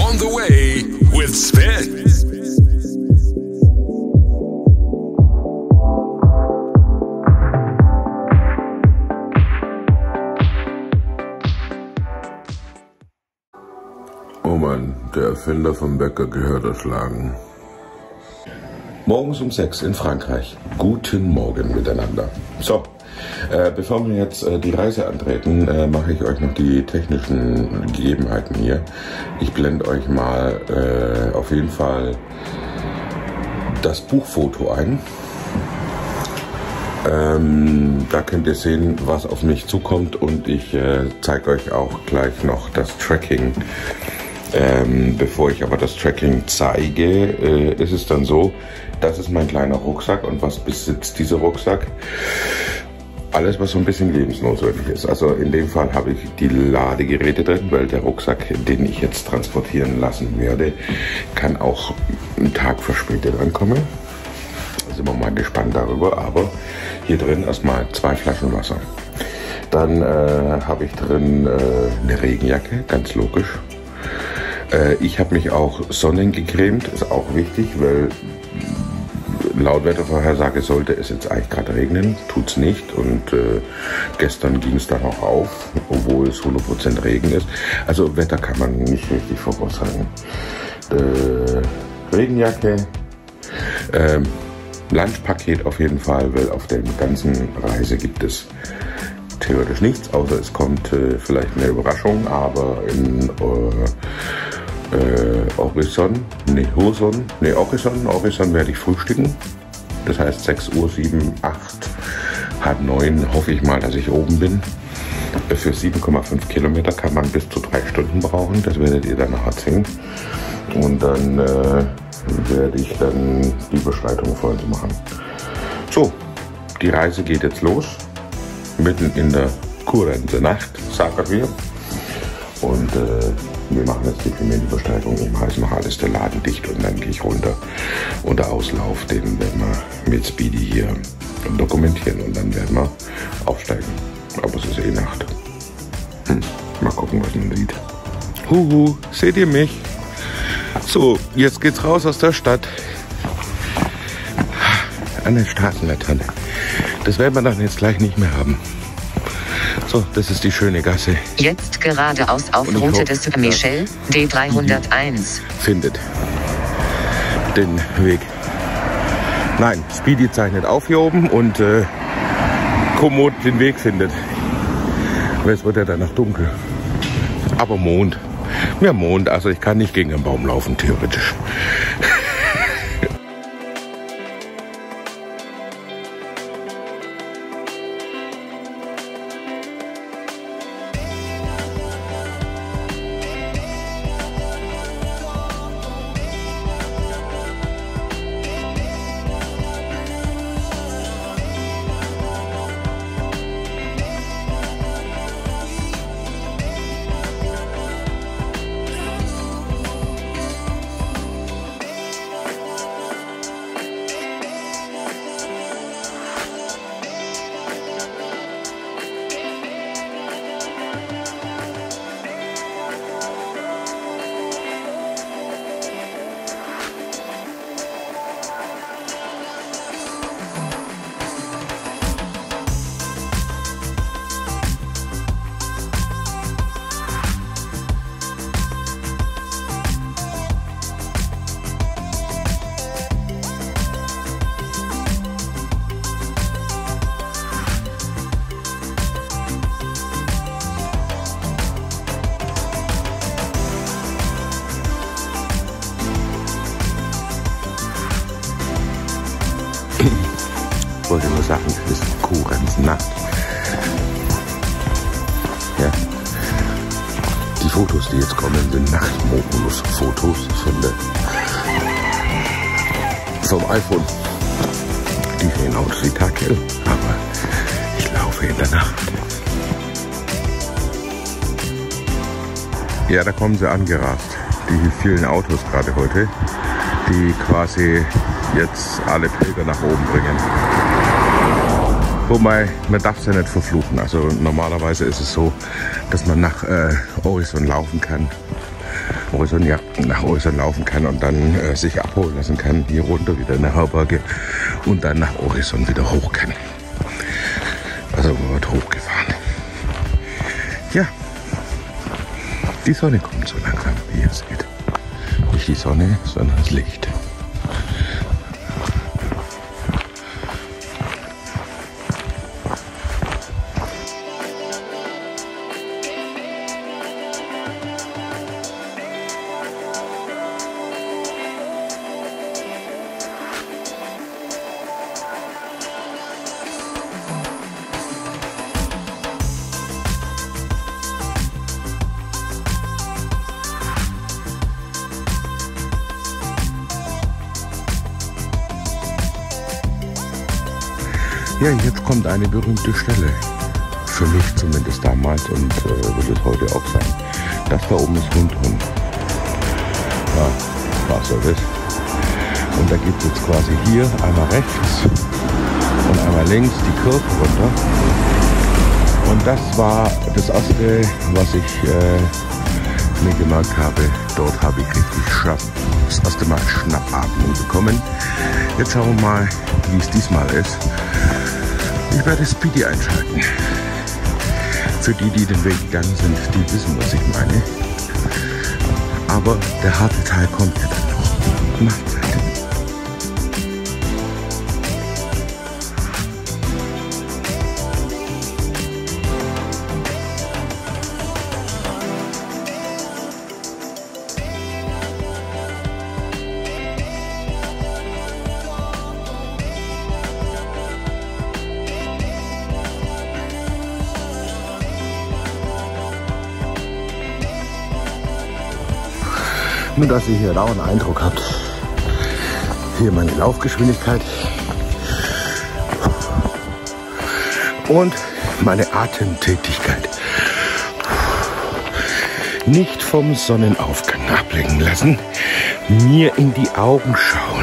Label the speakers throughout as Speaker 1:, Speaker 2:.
Speaker 1: on the way with Sven.
Speaker 2: Oh Mann, der Erfinder vom Bäcker gehört erschlagen. Morgens um 6 in Frankreich. Guten Morgen miteinander. So, bevor wir jetzt die Reise antreten, mache ich euch noch die technischen Gegebenheiten hier. Ich blende euch mal auf jeden Fall das Buchfoto ein. Da könnt ihr sehen, was auf mich zukommt, und ich zeige euch auch gleich noch das Tracking. Bevor ich aber das Tracking zeige, ist es dann so, das ist mein kleiner Rucksack. Und was besitzt dieser Rucksack? Alles, was so ein bisschen lebensnotwendig ist. Also in dem Fall habe ich die Ladegeräte drin, weil der Rucksack, den ich jetzt transportieren lassen werde, kann auch einen Tag verspätet ankommen. Da sind wir mal gespannt darüber. Aber hier drin erstmal 2 Flaschen Wasser. Dann habe ich drin eine Regenjacke, ganz logisch. Ich habe mich auch sonnengecremt, ist auch wichtig, weil laut Wettervorhersage sollte es jetzt eigentlich gerade regnen, tut's nicht, und gestern ging es dann auch auf, obwohl es 100% Regen ist. Also Wetter kann man nicht richtig voraussagen. Regenjacke, Lunchpaket auf jeden Fall, weil auf der ganzen Reise gibt es theoretisch nichts, außer es kommt vielleicht eine Überraschung, aber in Horizon werde ich frühstücken. Das heißt 6 Uhr, 7, 8, halb 9 hoffe ich mal, dass ich oben bin. Für 7,5 Kilometer kann man bis zu 3 Stunden brauchen, das werdet ihr dann nachher sehen. Und dann werde ich dann die Beschreitung für uns machen. So, die Reise geht jetzt los. Mitten in der kurzen Nacht, sagen wir. Und wir machen jetzt die Besteigung. Ich mache jetzt noch alles der Laden dicht und dann gehe ich runter. Und der Auslauf, den werden wir mit Speedy hier dokumentieren und dann werden wir aufsteigen. Aber es ist eh Nacht. Mal gucken, was man sieht. Huhu, seht ihr mich? So, jetzt geht's raus aus der Stadt. An den Straßenlaterne. Das werden wir dann jetzt gleich nicht mehr haben. So, das ist die schöne Gasse.
Speaker 3: Jetzt geradeaus auf Route des Michel, D301.
Speaker 2: Findet den Weg. Nein, Speedy zeichnet auf hier oben und Komoot den Weg findet. Jetzt wird ja dann noch dunkel. Aber Mond. Ja, Mond, also ich kann nicht gegen den Baum laufen, theoretisch. Ich wollte nur sagen, es ist Kurensnacht. Ja. Die Fotos, die jetzt kommen, sind Nachtmodus-Fotos vom iPhone. Die sehen aus wie taghell, aber ich laufe in der Nacht. Ja, da kommen sie angerast. Die vielen Autos gerade heute, die quasi jetzt alle Pilger nach oben bringen. Wobei, man darf es ja nicht verfluchen. Also normalerweise ist es so, dass man nach Horizon laufen kann. Horizont, ja, nach Horizont laufen kann und dann sich abholen lassen kann, hier runter wieder in der Herberge und dann nach Horizont wieder hoch kann. Also man wird hochgefahren. Ja, die Sonne kommt so langsam, wie ihr seht. Nicht die Sonne, sondern das Licht. Ja, jetzt kommt eine berühmte Stelle. Für mich zumindest damals und wird es heute auch sein. Das da oben ist Hundhorn. Ja, Fahrservice. Und da gibt es jetzt quasi hier einmal rechts und einmal links die Kurve runter. Und das war das erste, was ich mir gemerkt habe. Dort habe ich richtig das erste Mal Schnappatmung bekommen. Jetzt schauen wir mal, wie es diesmal ist. Ich werde Speedy einschalten. Für die, die den Weg gegangen sind, die wissen, was ich meine. Aber der harte Teil kommt ja dann noch. Macht's halt. Nur, dass ihr hier dauernd einen Eindruck habt. Hier meine Laufgeschwindigkeit und meine Atemtätigkeit. Nicht vom Sonnenaufgang ablenken lassen, mir in die Augen schauen.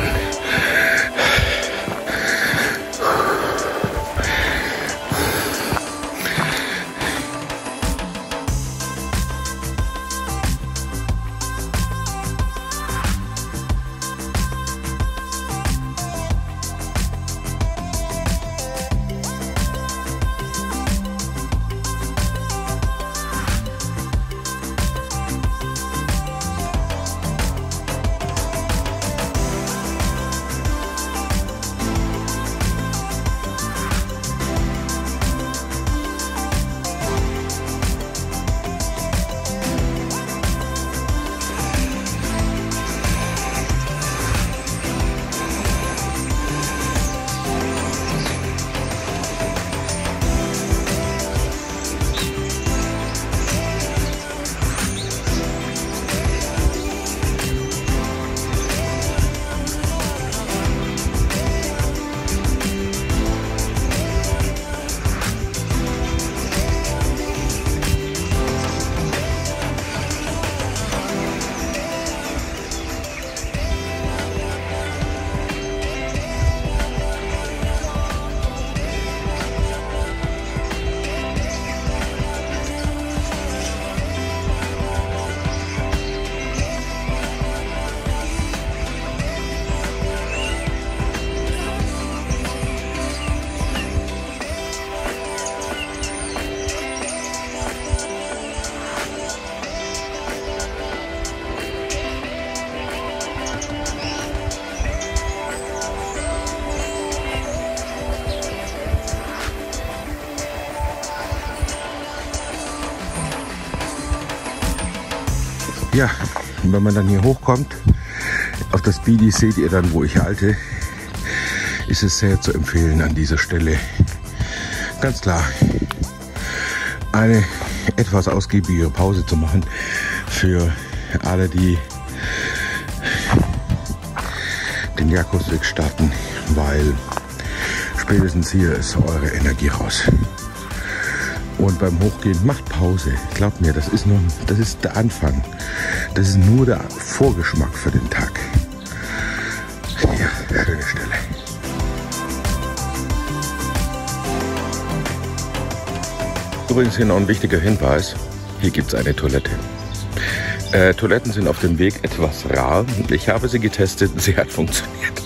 Speaker 2: Ja, und wenn man dann hier hochkommt, auf das Speedy seht ihr dann, wo ich halte, ist es sehr zu empfehlen an dieser Stelle. Ganz klar, eine etwas ausgiebigere Pause zu machen für alle, die den Jakobsweg starten, weil spätestens hier ist eure Energie raus. Und beim Hochgehen macht Pause. Glaubt mir, das ist der Anfang. Das ist nur der Vorgeschmack für den Tag. Ja, schöne Stelle. Übrigens hier noch ein wichtiger Hinweis. Hier gibt es eine Toilette. Toiletten sind auf dem Weg etwas rar. Ich habe sie getestet, sie hat funktioniert.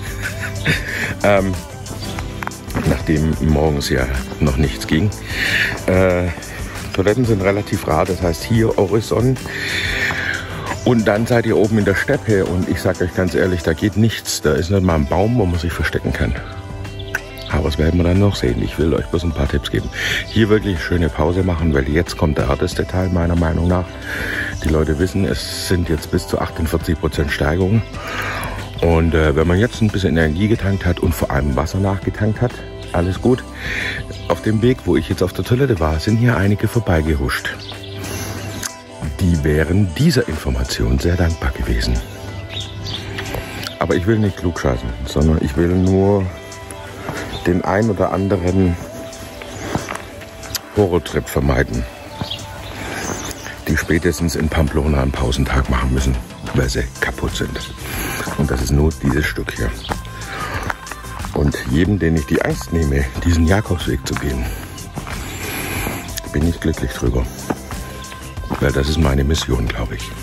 Speaker 2: Nachdem morgens ja noch nichts ging. Toiletten sind relativ rar, das heißt hier Horizont. Und dann seid ihr oben in der Steppe und ich sage euch ganz ehrlich, da geht nichts. Da ist nicht mal ein Baum, wo man sich verstecken kann. Aber das werden wir dann noch sehen. Ich will euch bloß ein paar Tipps geben. Hier wirklich schöne Pause machen, weil jetzt kommt der härteste Teil meiner Meinung nach. Die Leute wissen, es sind jetzt bis zu 48% Steigerung. Und wenn man jetzt ein bisschen Energie getankt hat und vor allem Wasser nachgetankt hat, alles gut. Auf dem Weg, wo ich jetzt auf der Toilette war, sind hier einige vorbeigehuscht. Die wären dieser Information sehr dankbar gewesen. Aber ich will nicht klugscheißen, sondern ich will nur den ein oder anderen Horrortrip vermeiden, die spätestens in Pamplona einen Pausentag machen müssen, weil sie kaputt sind. Und das ist nur dieses Stück hier. Und jedem, den ich die Angst nehme, diesen Jakobsweg zu gehen, bin ich glücklich drüber. Weil das ist meine Mission, glaube ich.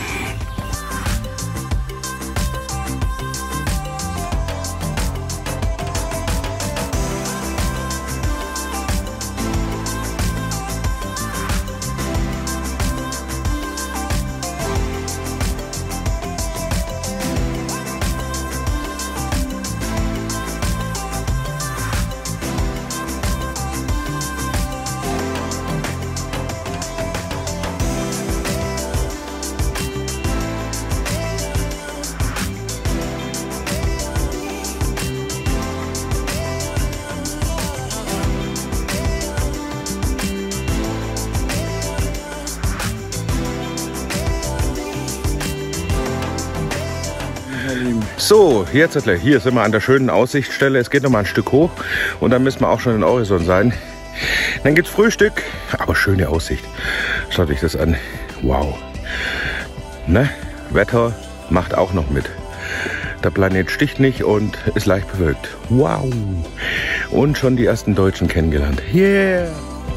Speaker 2: So, jetzt hier sind wir an der schönen Aussichtsstelle. Es geht noch mal ein Stück hoch und dann müssen wir auch schon in Horizont sein. Dann gibt's Frühstück, aber schöne Aussicht. Schaut euch das an. Wow. Ne? Wetter macht auch noch mit. Der Planet sticht nicht und ist leicht bewölkt. Wow. Und schon die ersten Deutschen kennengelernt. Yeah.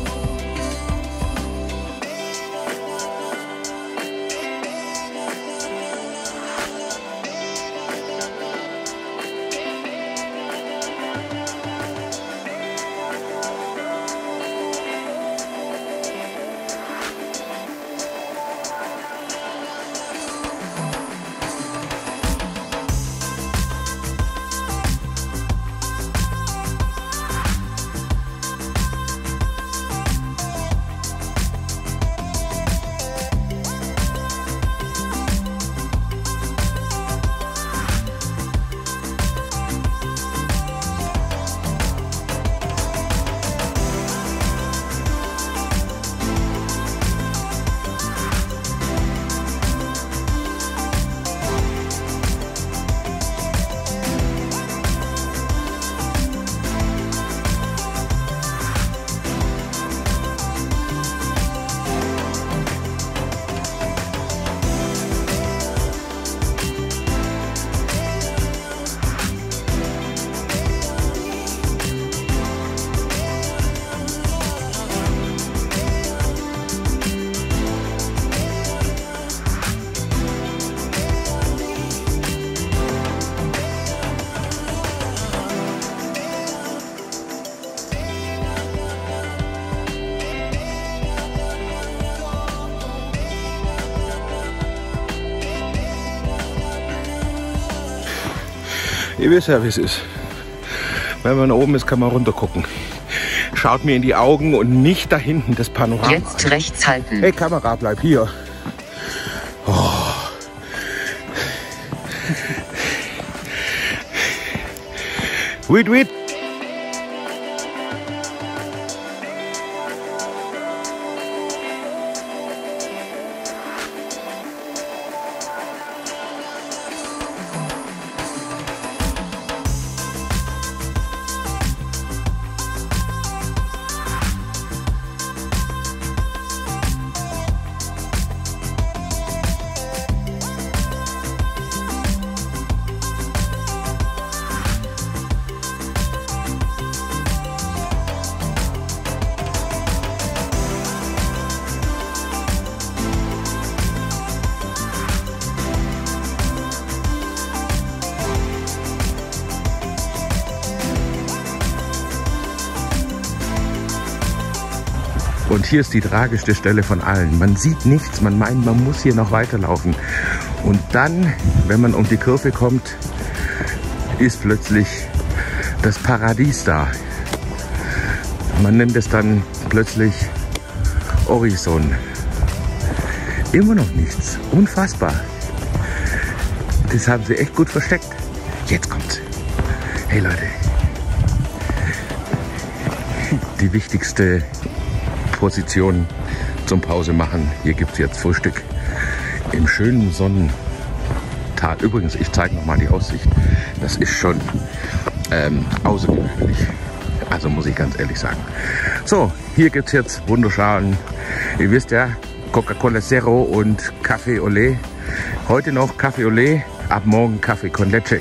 Speaker 2: Ihr wisst ja, wie es ist. Wenn man oben ist, kann man runter gucken. Schaut mir in die Augen und nicht da hinten das Panorama.
Speaker 3: Jetzt rechts halten.
Speaker 2: Hey Kamera, bleib hier. Oh. Wait. Und hier ist die tragischste Stelle von allen. Man sieht nichts, man meint, man muss hier noch weiterlaufen. Und dann, wenn man um die Kurve kommt, ist plötzlich das Paradies da. Man nennt es dann plötzlich Horizon. Immer noch nichts. Unfassbar. Das haben sie echt gut versteckt. Jetzt kommt's. Hey Leute. Die wichtigste Position zum Pause machen. Hier gibt es jetzt Frühstück im schönen Sonnental. Übrigens, ich zeige nochmal die Aussicht. Das ist schon außergewöhnlich. Also muss ich ganz ehrlich sagen. So, hier gibt es jetzt wunderschön, ihr wisst ja, Coca-Cola Zero und Kaffee Olé. Heute noch Kaffee Olé, ab morgen Kaffee con Leche.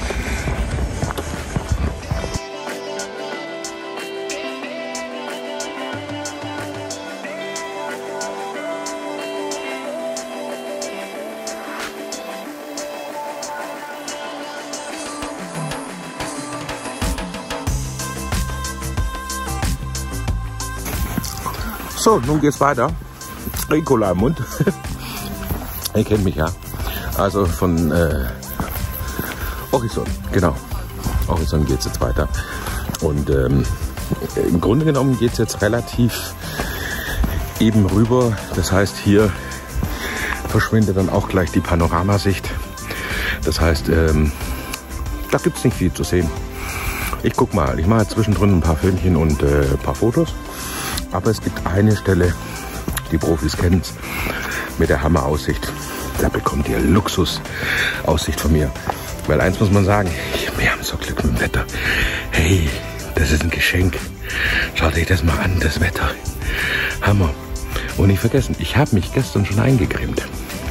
Speaker 2: So, nun geht's weiter. Ricola im Mund. Ihr kennt mich ja. Also von Horizon, genau. Horizon geht's jetzt weiter. Und im Grunde genommen geht's jetzt relativ eben rüber. Das heißt, hier verschwindet dann auch gleich die Panoramasicht. Das heißt, da gibt's nicht viel zu sehen. Ich guck mal, ich mache zwischendrin ein paar Filmchen und ein paar Fotos. Aber es gibt eine Stelle, die Profis kennen es, mit der Hammeraussicht. Da bekommt ihr Luxusaussicht von mir. Weil eins muss man sagen, wir haben so Glück mit dem Wetter. Hey, das ist ein Geschenk. Schaut euch das mal an, das Wetter. Hammer. Und nicht vergessen, ich habe mich gestern schon eingecremt.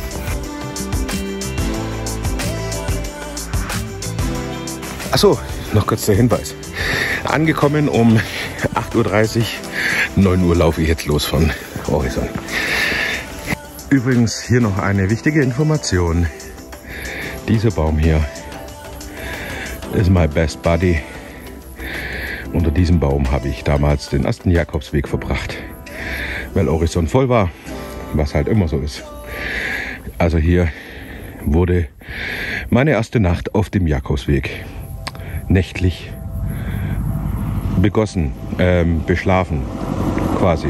Speaker 2: Achso, noch kurz der Hinweis. Angekommen um 8:30 Uhr, 9 Uhr laufe ich jetzt los von Horizon. Übrigens hier noch eine wichtige Information. Dieser Baum hier ist my best buddy. Unter diesem Baum habe ich damals den ersten Jakobsweg verbracht, weil Horizon voll war, was halt immer so ist. Also hier wurde meine erste Nacht auf dem Jakobsweg nächtlich begossen, beschlafen quasi.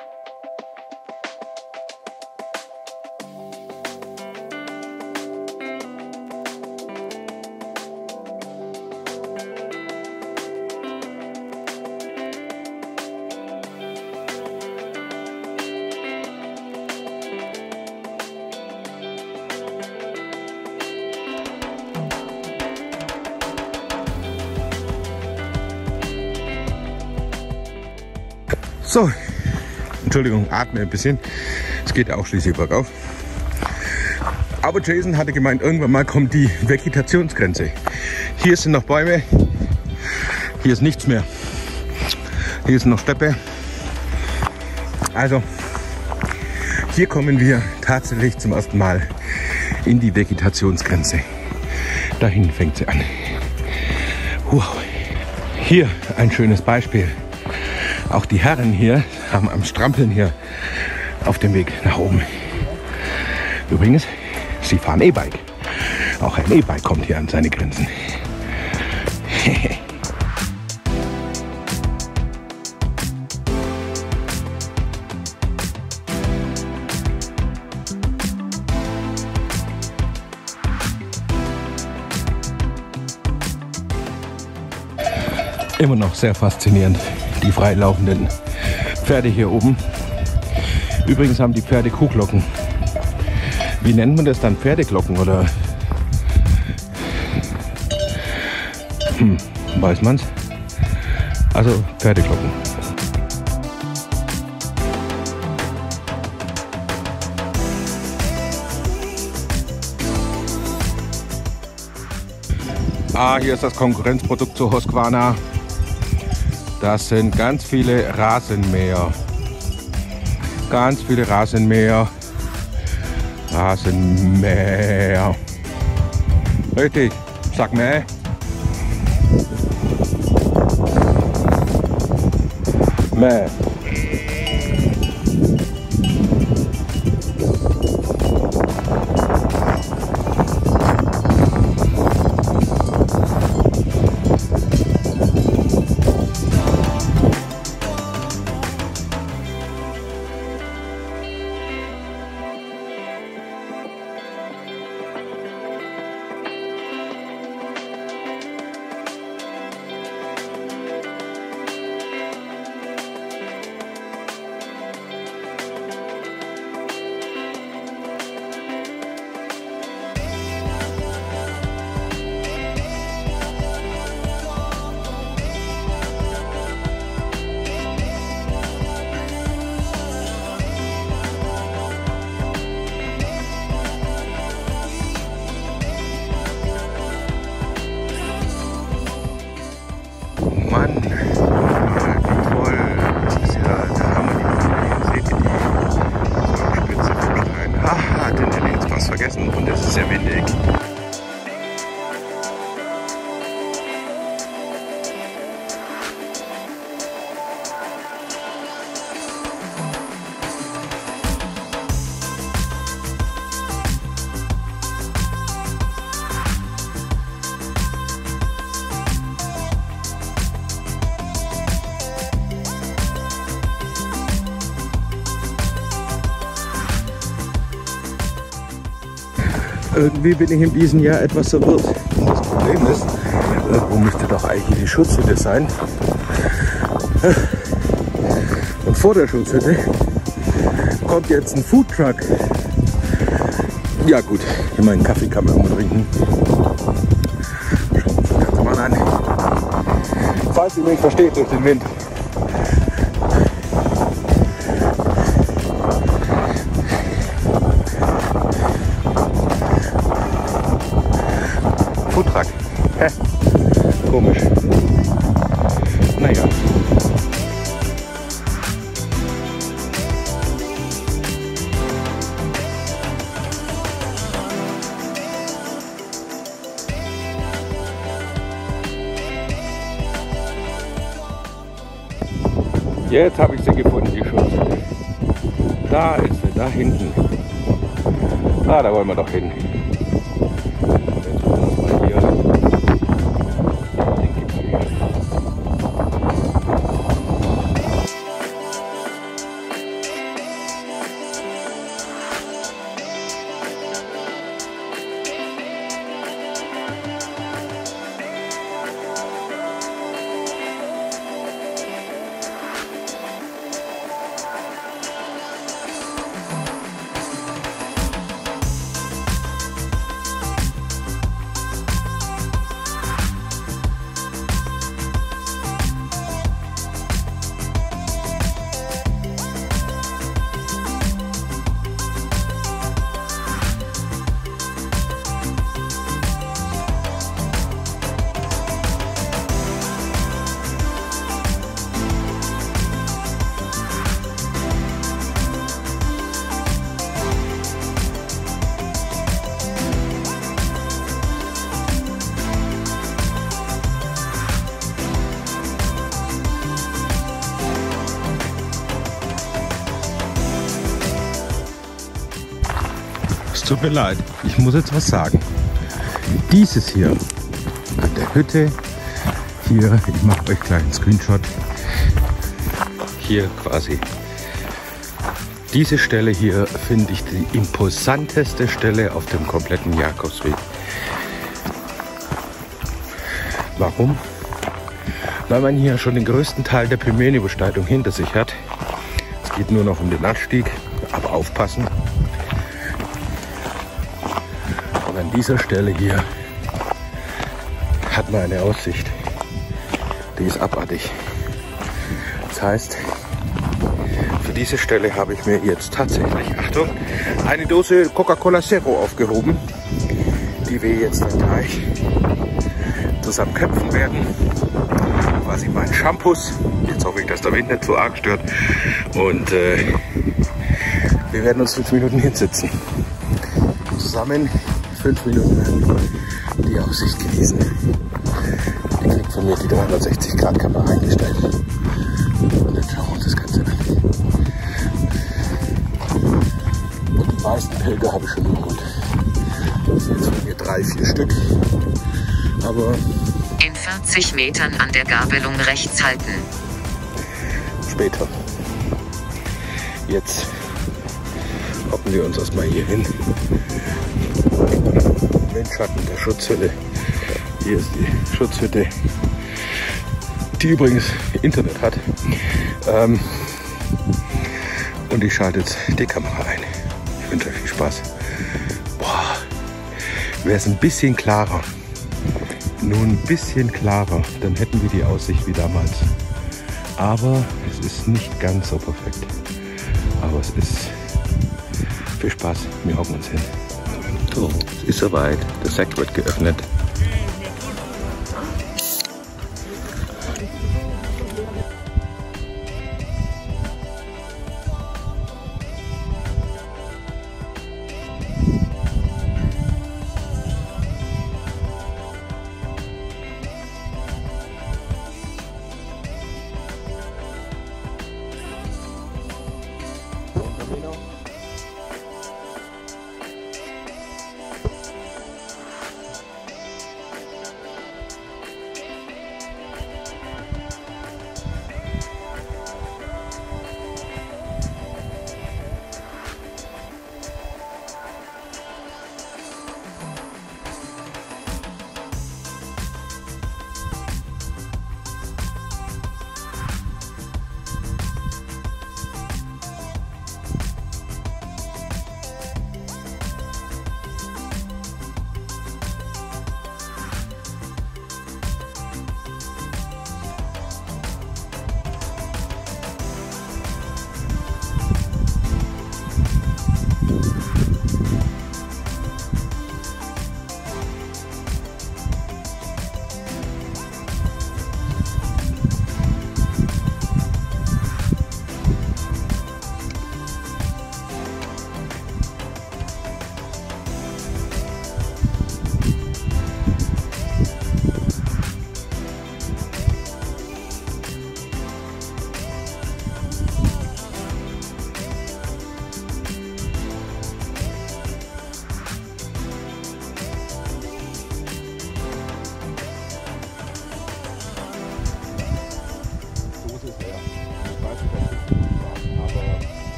Speaker 2: So, Entschuldigung, atme ein bisschen. Es geht auch schließlich bergauf. Aber Jason hatte gemeint, irgendwann mal kommt die Vegetationsgrenze. Hier sind noch Bäume, hier ist nichts mehr. Hier ist noch Steppe. Also, hier kommen wir tatsächlich zum ersten Mal in die Vegetationsgrenze. Dahin fängt sie an. Wow. Hier ein schönes Beispiel. Auch die Herren hier haben am Strampeln hier auf dem Weg nach oben. Übrigens, sie fahren E-Bike. Auch ein E-Bike kommt hier an seine Grenzen. Immer noch sehr faszinierend, die freilaufenden Pferde hier oben. Übrigens haben die Pferde Kuhglocken. Wie nennt man das dann? Pferdeglocken oder? Weiß man's? Also Pferdeglocken. Hier ist das Konkurrenzprodukt zu Husqvarna. Das sind ganz viele Rasenmäher. Ganz viele Rasenmäher. Rasenmäher. Richtig, sag mir. Mäh. vergessen und es ist sehr windig.
Speaker 4: Irgendwie bin ich in diesem Jahr etwas verwirrt. Das Problem ist, wo müsste doch eigentlich die Schutzhütte sein? Und vor der Schutzhütte kommt jetzt ein Foodtruck. Ja gut, ich meine, Kaffee kann man auch mal trinken. Schauen wir uns das Ganze mal an. Falls ihr mich versteht durch den Wind. Foodtruck. Hä? Komisch. Naja. Jetzt habe ich sie gefunden, die Schutzhütte. Da ist sie, da hinten. Ah, da wollen wir doch hin. Tut mir leid, ich muss jetzt was sagen. Dieses hier an der Hütte, hier, ich mache euch gleich einen Screenshot, hier quasi. Diese Stelle hier finde ich die imposanteste Stelle auf dem kompletten Jakobsweg. Warum? Weil man hier schon den größten Teil der Pimeni-Besteigung hinter sich hat. Es geht nur noch um den Anstieg, aber aufpassen. An dieser Stelle hier hat man eine Aussicht, die ist abartig. Das heißt, für diese Stelle habe ich mir jetzt tatsächlich, Achtung, eine Dose Coca-Cola Zero aufgehoben, die wir jetzt dann gleich zusammen köpfen werden. Quasi mein Shampoos. Jetzt hoffe ich, dass der Wind nicht so arg stört. Und wir werden uns 5 Minuten hinsetzen. Zusammen 5 Minuten die Aussicht genießen. Die kriegt von mir die 360-Grad-Kamera eingestellt. Und dann schauen wir uns das Ganze an. Und die meisten Pilger habe ich schon im Mund. Das sind jetzt von mir 3, 4 Stück. Aber
Speaker 3: in 40 Metern an der Gabelung rechts halten.
Speaker 2: Später. Jetzt hocken wir uns erstmal hier hin. Windschatten der Schutzhütte. Hier ist die Schutzhütte, die übrigens Internet hat. Und ich schalte jetzt die Kamera ein. Ich wünsche euch viel Spaß. Boah, wäre es ein bisschen klarer, nur ein bisschen klarer, dann hätten wir die Aussicht wie damals. Aber es ist nicht ganz so perfekt. Aber es ist viel Spaß. Wir hocken uns hin. So, es ist soweit. Der Sack wird geöffnet.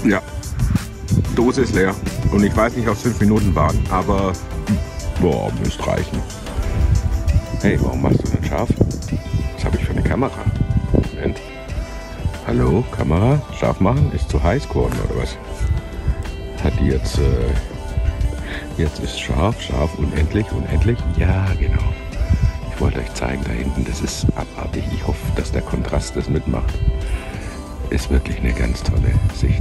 Speaker 4: Ja, Dose ist leer. Und ich weiß nicht, ob es 5 Minuten waren, aber boah, müsste reichen. Hey, warum machst du denn scharf? Was habe ich für eine Kamera? Moment. Hallo, Kamera? Scharf machen? Ist zu heiß geworden oder was? Hat die jetzt... jetzt ist scharf, unendlich. Ja, genau. Ich wollte euch zeigen da hinten, das ist abartig. Ich hoffe, dass der Kontrast das mitmacht. Ist wirklich eine ganz tolle Sicht.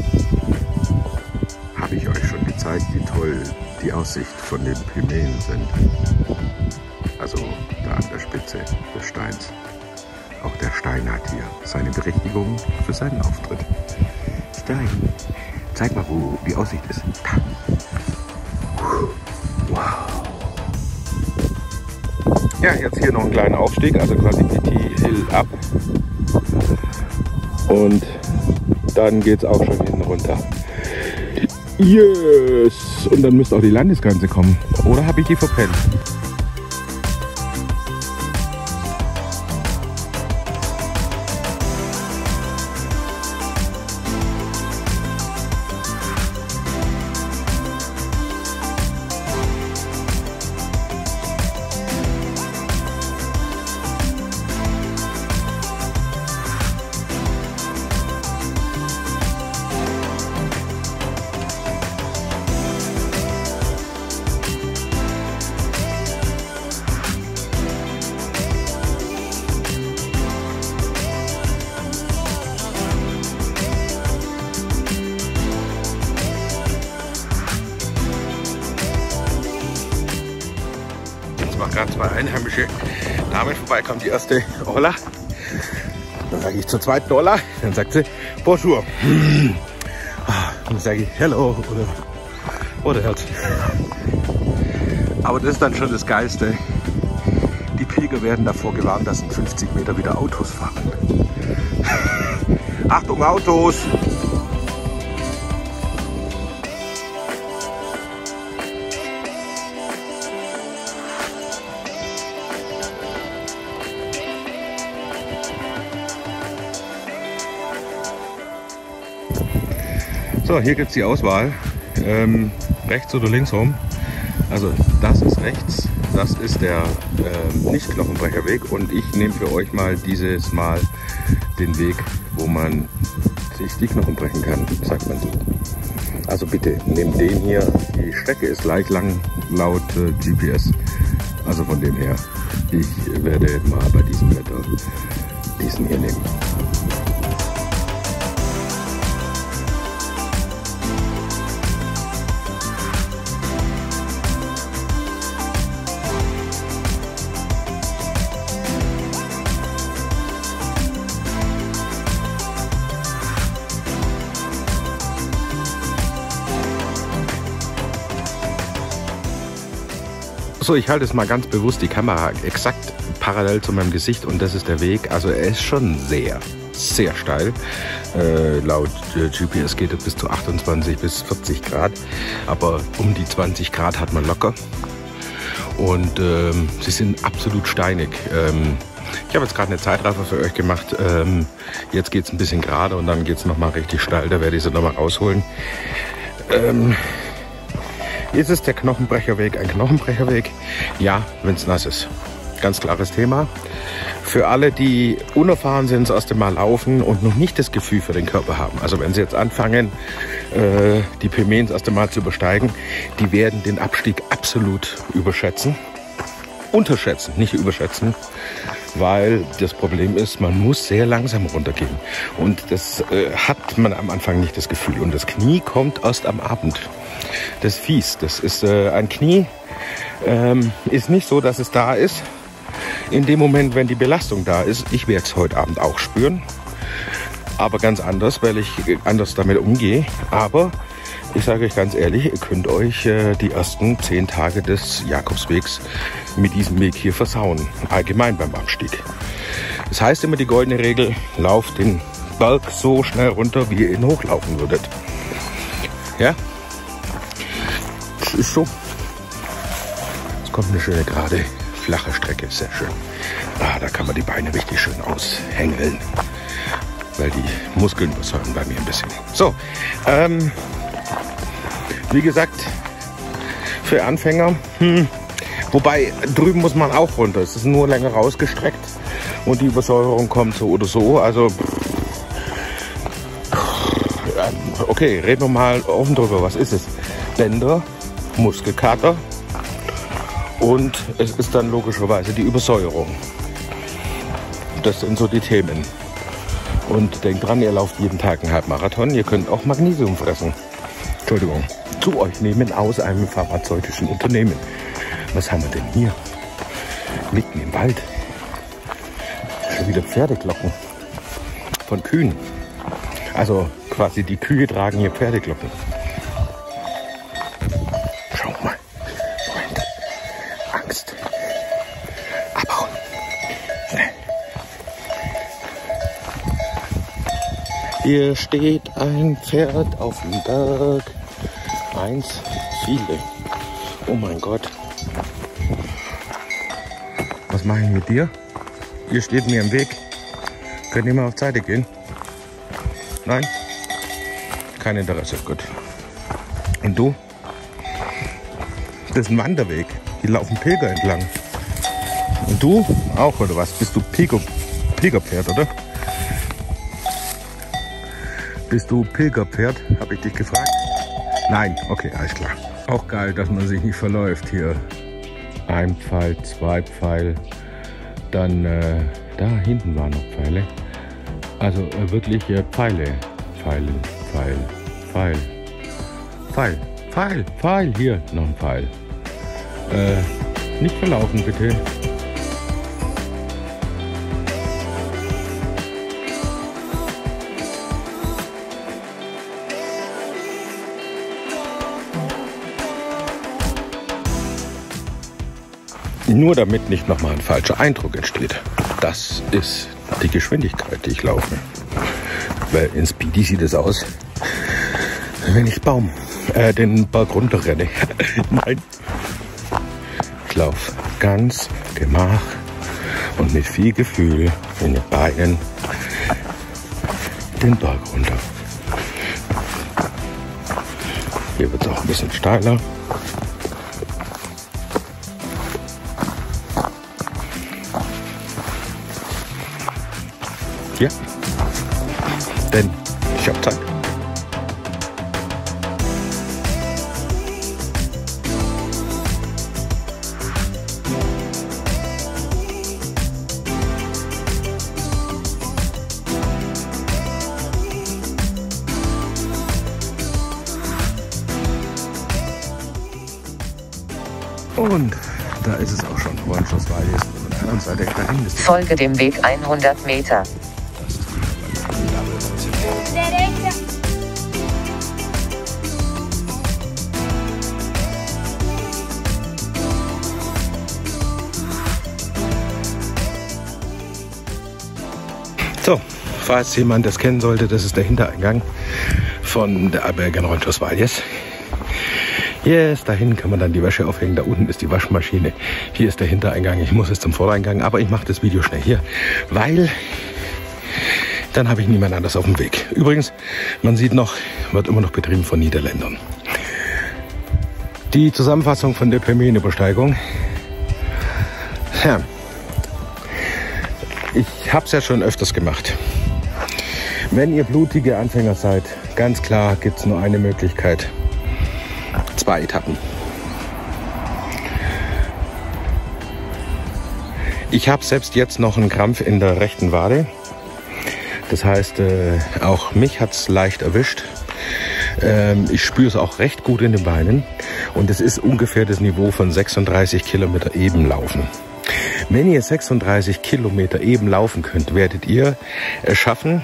Speaker 4: Habe ich euch schon gezeigt, wie toll die Aussicht von den Pymäen sind. Also da an der Spitze des Steins. Auch der Stein hat hier seine Berechtigung für seinen Auftritt. Stein, zeig mal, wo die Aussicht ist. Wow. Ja, jetzt hier noch ein kleiner Aufstieg, also quasi PT Hill ab. Und dann geht es auch schon hinten runter. Yes! Und dann müsste auch die Landesgrenze kommen. Oder habe ich die verpennt? Gerade 2 einheimische Damen vorbeikommen. Die erste Ola. Dann sage ich zur zweiten Ola. Dann sagt sie Bonjour. Und dann sage ich Hello oder Herz. Aber das ist dann schon das Geilste. Die Pilger werden davor gewarnt, dass in 50 Meter wieder Autos fahren. Achtung, Autos! So, hier gibt es die Auswahl, rechts oder links rum. Also das ist rechts, das ist der Nicht-Knochenbrecherweg und ich nehme für euch mal dieses Mal den Weg, wo man sich die Knochen brechen kann, sagt man so. Also bitte, nehmt den hier, die Strecke ist gleich lang laut GPS, also von dem her, ich werde mal bei diesem Wetter diesen hier nehmen. So, ich halte es mal ganz bewusst die Kamera exakt parallel zu meinem Gesicht und das ist der Weg. Also er ist schon sehr, sehr steil. Laut GPS geht es bis zu 28 bis 40 Grad, aber um die 20 Grad hat man locker. Und sie sind absolut steinig. Ich habe jetzt gerade eine Zeitraffer für euch gemacht. Jetzt geht es ein bisschen gerade und dann geht es nochmal richtig steil. Da werde ich sie nochmal rausholen. Ist es der Knochenbrecherweg ein Knochenbrecherweg? Ja, wenn es nass ist. Ganz klares Thema. Für alle, die unerfahren sind, das erste Mal laufen und noch nicht das Gefühl für den Körper haben. Also wenn sie jetzt anfangen, die Pymäen das erste Mal zu übersteigen, die werden den Abstieg absolut unterschätzen, nicht überschätzen. Weil das Problem ist, man muss sehr langsam runtergehen. Und das hat man am Anfang nicht das Gefühl. Und das Knie kommt erst am Abend. Das ist fies. Das ist ein Knie. Ist nicht so, dass es da ist. In dem Moment, wenn die Belastung da ist. Ich werde es heute Abend auch spüren. Aber ganz anders, weil ich anders damit umgehe. Aber ich sage euch ganz ehrlich, ihr könnt euch die ersten 10 Tage des Jakobswegs mit diesem Weg hier versauen. Allgemein beim Abstieg. Das heißt immer die goldene Regel, lauft den Berg so schnell runter, wie ihr ihn hochlaufen würdet. Ja? Das ist so. Jetzt kommt eine schöne gerade, flache Strecke, sehr schön. Ah, da kann man die Beine richtig schön aushängeln. weil die Muskeln übersäuern bei mir ein bisschen. So, wie gesagt, für Anfänger, wobei drüben muss man auch runter. Es ist nur länger rausgestreckt und die Übersäuerung kommt so oder so. Also, okay, reden wir mal offen drüber. Was ist es? Bänder, Muskelkater und es ist dann logischerweise die Übersäuerung. Das sind so die Themen. Und denkt dran, ihr lauft jeden Tag einen Halbmarathon. Ihr könnt auch Magnesium fressen. Entschuldigung. Zu euch nehmen aus einem pharmazeutischen Unternehmen. Was haben wir denn hier? Mitten im Wald. Schon wieder Pferdeglocken. Von Kühen. Also quasi die Kühe tragen hier Pferdeglocken. Schau mal. Moment. Angst. Abhauen. Schnell. Hier steht ein Pferd auf dem Berg. Eins, viele. Oh mein Gott. Was mache ich mit dir? Ihr steht mir im Weg. Könnt ihr mal auf Seite gehen? Nein? Kein Interesse, gut. Und du? Das ist ein Wanderweg. Hier laufen Pilger entlang. Und du? Auch, oder was? Bist du Pilgerpferd, oder? Bist du Pilgerpferd? Habe ich dich gefragt. Nein, okay, alles klar. Auch geil, dass man sich nicht verläuft hier. Ein Pfeil, zwei Pfeil, dann da hinten waren noch Pfeile. Also wirklich Pfeile. Pfeilen, Pfeil, Pfeil, Pfeil, Pfeil, Pfeil, hier noch ein Pfeil. Nicht verlaufen bitte. Nur damit nicht nochmal ein falscher Eindruck entsteht. Das ist die Geschwindigkeit, die ich laufe. Weil in Speedy sieht es aus, wenn ich den Berg runter renne. Nein. Ich laufe ganz gemach und mit viel Gefühl in den Beinen den Berg runter. Hier wird es auch ein bisschen steiler. Ja, denn ich habe Zeit. Und da ist es auch schon. Hohenschlosswald ist von der anderen Seite dahin.
Speaker 3: Folge dem Weg 100 Meter.
Speaker 4: So, falls jemand das kennen sollte, das ist der Hintereingang von der Alberga Hohenschlosswald. Yes, dahin kann man dann die Wäsche aufhängen. Da unten ist die Waschmaschine. Hier ist der Hintereingang. Ich muss jetzt zum Voreingang, aber ich mache das Video schnell hier, weil dann habe ich niemand anders auf dem Weg. Übrigens, man sieht noch, wird immer noch betrieben von Niederländern. Die Zusammenfassung von der Pemene-Besteigung. Ja. Ich habe es ja schon öfters gemacht. Wenn ihr blutige Anfänger seid, ganz klar gibt es nur eine Möglichkeit. 2 Etappen. Ich habe selbst jetzt noch einen Krampf in der rechten Wade. Das heißt, auch mich hat es leicht erwischt. Ich spüre es auch recht gut in den Beinen. Und es ist ungefähr das Niveau von 36 Kilometer eben laufen. Wenn ihr 36 Kilometer eben laufen könnt, werdet ihr es schaffen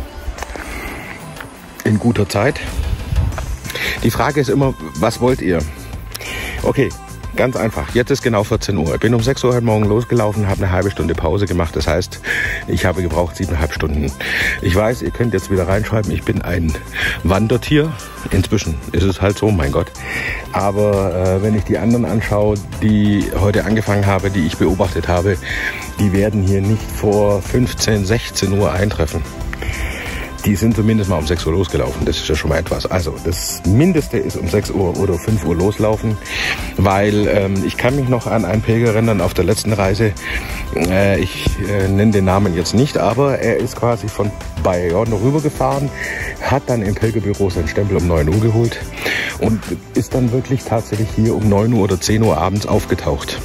Speaker 4: in guter Zeit. Die Frage ist immer, was wollt ihr? Okay, ganz einfach. Jetzt ist genau 14 Uhr. Ich bin um 6 Uhr heute Morgen losgelaufen, habe eine halbe Stunde Pause gemacht. Das heißt, ich habe gebraucht 7,5 Stunden. Ich weiß, ihr könnt jetzt wieder reinschreiben, ich bin ein Wandertier. Inzwischen ist es halt so, mein Gott. Aber wenn ich die anderen anschaue, die heute angefangen habe, die ich beobachtet habe, die werden hier nicht vor 15, 16 Uhr eintreffen. die sind zumindest mal um 6 Uhr losgelaufen. Das ist ja schon mal etwas. Also das Mindeste ist um 6 Uhr oder 5 Uhr loslaufen, weil ich kann mich noch an einen Pilger erinnern auf der letzten Reise. Ich nenne den Namen jetzt nicht, aber er ist quasi von Bayonne rübergefahren, hat dann im Pilgerbüro seinen Stempel um 9 Uhr geholt und ist dann wirklich tatsächlich hier um 9 Uhr oder 10 Uhr abends aufgetaucht.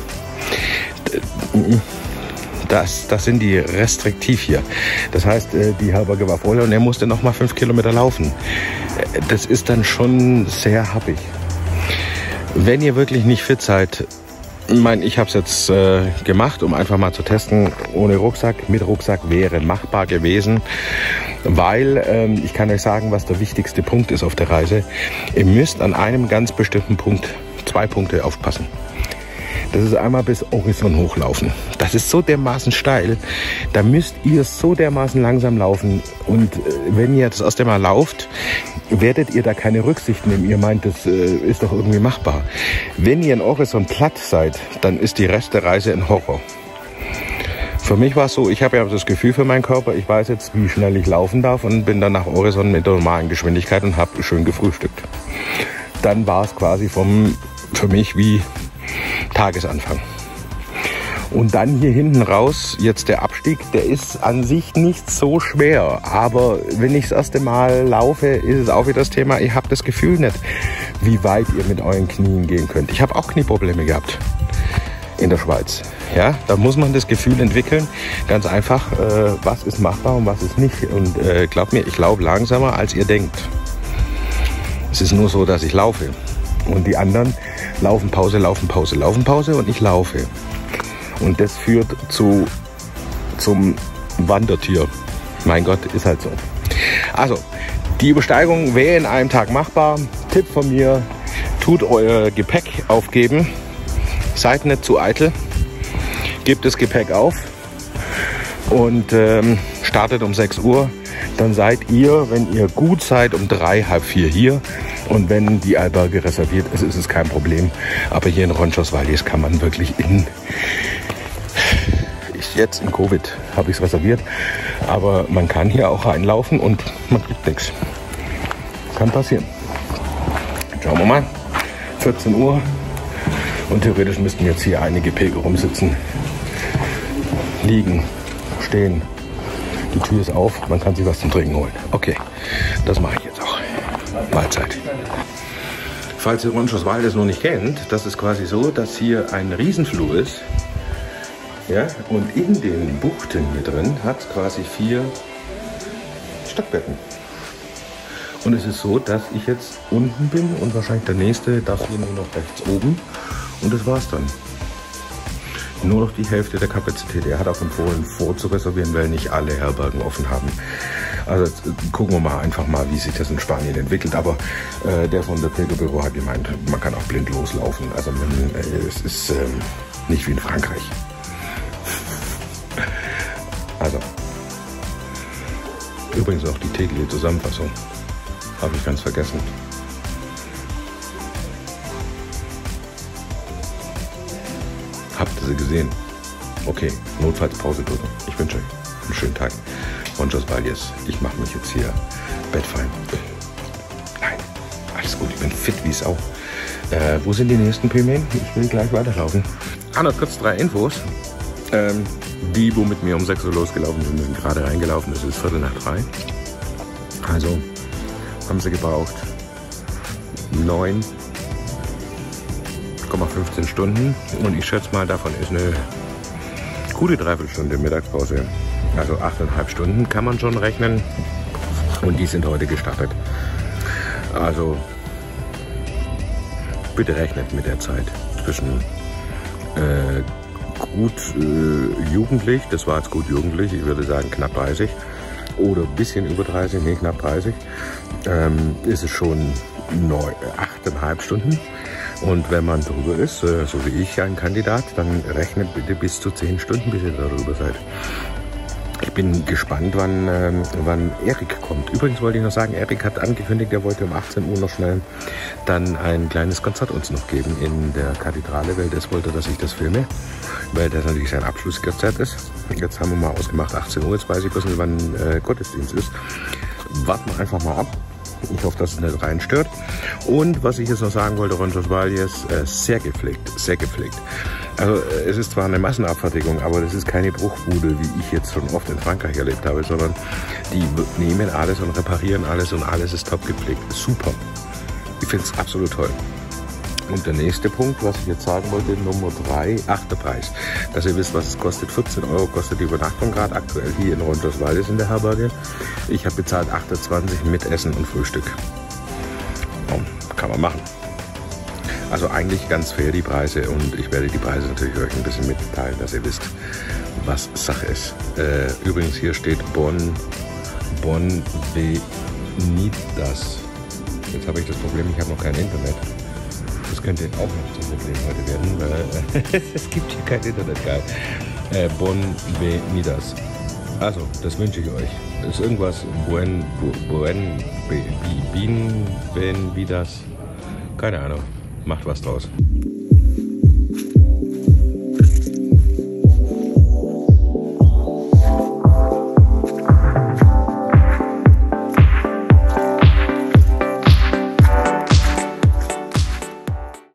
Speaker 4: Das sind die restriktiv hier. Das heißt, die Herberge war voll und er musste noch mal 5 Kilometer laufen. Das ist dann schon sehr happig. Wenn ihr wirklich nicht fit seid, ich habe es jetzt gemacht, um einfach mal zu testen. Ohne Rucksack, mit Rucksack wäre machbar gewesen, weil ich kann euch sagen, was der wichtigste Punkt ist auf der Reise. Ihr müsst an einem ganz bestimmten Punkt 2 Punkte aufpassen. Das ist einmal bis Horizont hochlaufen. Das ist so dermaßen steil. Da müsst ihr so dermaßen langsam laufen. Und wenn ihr das erste Mal lauft, werdet ihr da keine Rücksicht nehmen. Ihr meint, das ist doch irgendwie machbar. Wenn ihr in Horizont platt seid, dann ist die Rest der Reise ein Horror. Für mich war es so, ich habe ja das Gefühl für meinen Körper, ich weiß jetzt, wie schnell ich laufen darf und bin dann nach Horizont mit der normalen Geschwindigkeit und habe schön gefrühstückt. Dann war es quasi für mich wie Tagesanfang. Und dann hier hinten raus, jetzt der Abstieg, der ist an sich nicht so schwer. Aber wenn ich das erste Mal laufe, ist es auch wieder das Thema, ich habe das Gefühl nicht, wie weit ihr mit euren Knien gehen könnt. Ich habe auch Knieprobleme gehabt in der Schweiz. Ja, da muss man das Gefühl entwickeln, ganz einfach, was ist machbar und was ist nicht. Und glaubt mir, ich laufe langsamer, als ihr denkt. Es ist nur so, dass ich laufe. Und die anderen laufen Pause, laufen Pause, laufen Pause und ich laufe. Und das führt zum Wandertier. Mein Gott, ist halt so. Also, die Übersteigung wäre in einem Tag machbar. Tipp von mir, tut euer Gepäck aufgeben. Seid nicht zu eitel. Gebt das Gepäck auf und startet um 6 Uhr. Dann seid ihr, wenn ihr gut seid, um 3, halb 4 hier. Und wenn die Herberge reserviert ist, ist es kein Problem. Aber hier in Roncesvalles kann man wirklich jetzt in Covid habe ich es reserviert, aber man kann hier auch reinlaufen und man kriegt nichts. Kann passieren. Schauen wir mal. 14 Uhr und theoretisch müssten jetzt hier einige Pilger rumsitzen, liegen, stehen. Die Tür ist auf, man kann sich was zum Trinken holen. Okay, das mache ich jetzt auch. Mahlzeit. Falls ihr Roncesvalles noch nicht kennt, das ist quasi so, dass hier ein Riesenflur ist. Ja, und in den Buchten hier drin hat es quasi 4 Stockbetten. Und es ist so, dass ich jetzt unten bin und wahrscheinlich der nächste darf hier nur noch rechts oben. Und das war's dann. Nur noch die Hälfte der Kapazität. Er hat auch empfohlen, vorzureservieren, weil nicht alle Herbergen offen haben. Also jetzt gucken wir mal einfach mal, wie sich das in Spanien entwickelt. Aber der von der Pilgerbüro hat gemeint, man kann auch blind loslaufen. Also es ist nicht wie in Frankreich. Also, übrigens noch die tägliche Zusammenfassung. Habe ich ganz vergessen. Habt ihr sie gesehen? Okay, notfalls Pause drücken. Ich wünsche euch einen schönen Tag. Roncesvalles. Ich mache mich jetzt hier bettfein. Nein, alles gut. Ich bin fit wie Sau. Wo sind die nächsten Pilgern? Ich will gleich weiterlaufen. Noch kurz 3 Infos. Die, wo mit mir um 6 Uhr losgelaufen sind, sind gerade reingelaufen. Es ist 2:45. Also haben sie gebraucht 9,15 Stunden. Und ich schätze mal, davon ist eine gute Dreiviertelstunde Mittagspause. Also 8,5 Stunden kann man schon rechnen. Und die sind heute gestartet. Also bitte rechnet mit der Zeit zwischen gut jugendlich, das war jetzt gut jugendlich, ich würde sagen knapp 30 oder ein bisschen über 30, nee, knapp 30, ist es schon 8,5 Stunden. Und wenn man drüber ist, so wie ich ein Kandidat, dann rechnet bitte bis zu 10 Stunden, bis ihr darüber seid. Ich bin gespannt, wann Erik kommt. Übrigens wollte ich noch sagen, Erik hat angekündigt, er wollte um 18 Uhr noch schnell dann ein kleines Konzert uns noch geben in der Kathedrale, weil das wollte, dass ich das filme, weil das natürlich sein Abschlusskonzert ist. Jetzt haben wir mal ausgemacht 18 Uhr, jetzt weiß ich bloß nicht, wann Gottesdienst ist. warten wir einfach mal ab. Ich hoffe, dass es nicht rein stört. Und was ich jetzt noch sagen wollte, Roncesvalles, sehr gepflegt, sehr gepflegt. Also es ist zwar eine Massenabfertigung, aber das ist keine Bruchbude, wie ich jetzt schon oft in Frankreich erlebt habe, sondern die nehmen alles und reparieren alles und alles ist top gepflegt. Super. Ich finde es absolut toll. Und der nächste Punkt, was ich jetzt sagen wollte, Nummer 3, der Preis. Dass ihr wisst, was es kostet. 14 € kostet die Übernachtung gerade aktuell hier in Roncesvalles in der Herberge. Ich habe bezahlt 28 mit Essen und Frühstück. Kann man machen. Also eigentlich ganz fair die Preise und ich werde die Preise natürlich euch ein bisschen mitteilen, dass ihr wisst, was Sache ist. Übrigens hier steht Bonvenidas. Jetzt habe ich das Problem, ich habe noch kein Internet. Das könnte auch noch zum Problem heute werden, weil es gibt hier kein Internet, geil. Bonvenidas. Also, das wünsche ich euch. Das ist irgendwas Benvidas. Keine Ahnung. Macht was draus.